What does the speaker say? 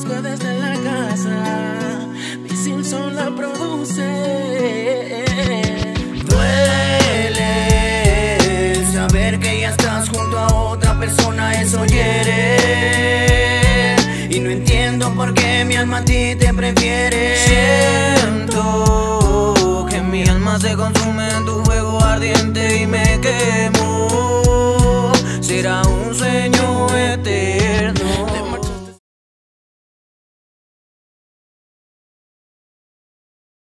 busco desde la casa, mi Simpson la produce. Duele saber que ya estás junto a otra persona, eso hiere. Y no entiendo por qué mi alma a ti te prefiere. Siento que mi alma se consume en tu fuego ardiente y me quema.